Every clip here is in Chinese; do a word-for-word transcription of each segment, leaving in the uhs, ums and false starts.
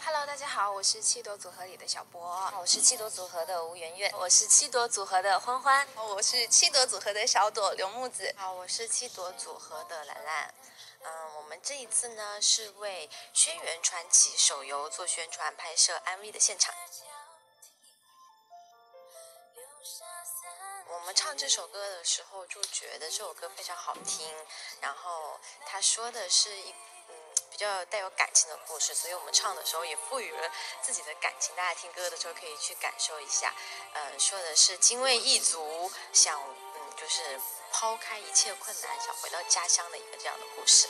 Hello， 大家好，我是七朵组合里的小博。 我是七朵组合的吴圆圆。 我是七朵组合的欢欢。 我是七朵组合的小朵刘木子。 好，我是七朵组合的兰兰。嗯，我们这一次呢是为《轩辕传奇》手游做宣传，拍摄 M V 的现场。我们唱这首歌的时候就觉得这首歌非常好听，然后他说的是一嗯比较带有感情的故事，所以我们唱的时候也赋予了自己的感情，大家听歌的时候可以去感受一下。嗯，说的是精卫一族想嗯就是抛开一切困难，想回到家乡的一个这样的故事。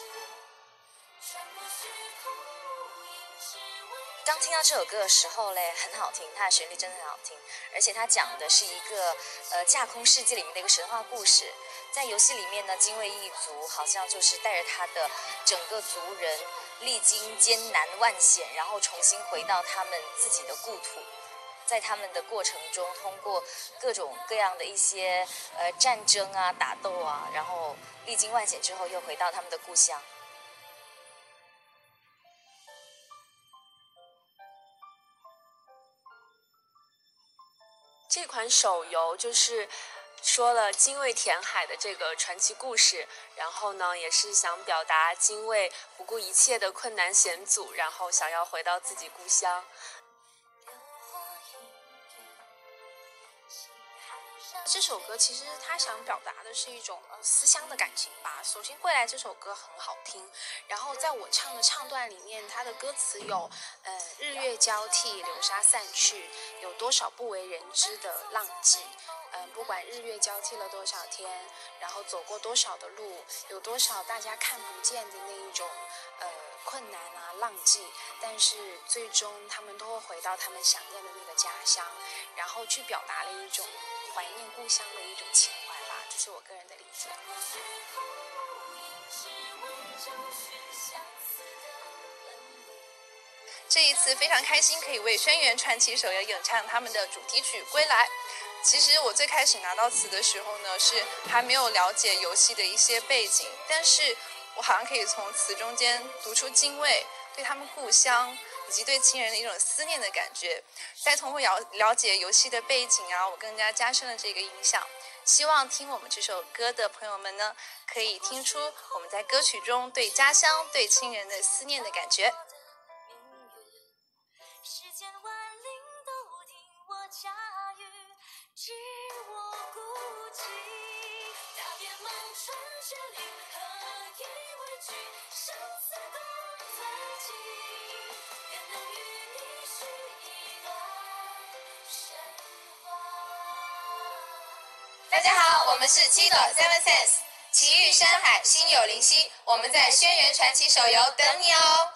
刚听到这首歌的时候嘞，很好听，它的旋律真的很好听，而且它讲的是一个呃架空世界里面的一个神话故事。在游戏里面呢，精卫一族好像就是带着他的整个族人历经艰难万险，然后重新回到他们自己的故土。在他们的过程中，通过各种各样的一些呃战争啊、打斗啊，然后历经万险之后，又回到他们的故乡。 这款手游就是说了精卫填海的这个传奇故事，然后呢，也是想表达精卫不顾一切的困难险阻，然后想要回到自己故乡。 这首歌其实他想表达的是一种呃思乡的感情吧。首先，《归来》这首歌很好听，然后在我唱的唱段里面，它的歌词有呃日月交替，流沙散去，有多少不为人知的浪迹。嗯、呃，不管日月交替了多少天，然后走过多少的路，有多少大家看不见的那一种呃困难啊浪迹，但是最终他们都会回到他们想念的那个家乡，然后去表达了一种怀念故乡的一种情怀吧，这是我个人的理解。 这一次非常开心，可以为《轩辕传奇》手游演唱他们的主题曲《归来》。其实我最开始拿到词的时候呢，是还没有了解游戏的一些背景，但是我好像可以从词中间读出精卫对他们故乡以及对亲人的一种思念的感觉。再通过了了解游戏的背景啊，我更加加深了这个印象。希望听我们这首歌的朋友们呢，可以听出我们在歌曲中对家乡、对亲人的思念的感觉。 世间万灵都听我驾驭，知我孤寂。踏遍茫川雪岭，何以畏惧？生死共推进，便能与你续一段神话。 大家好，我们是七朵 Seven Sense， 奇遇山海，心有灵犀，我们在《轩辕传奇》手游等你哦。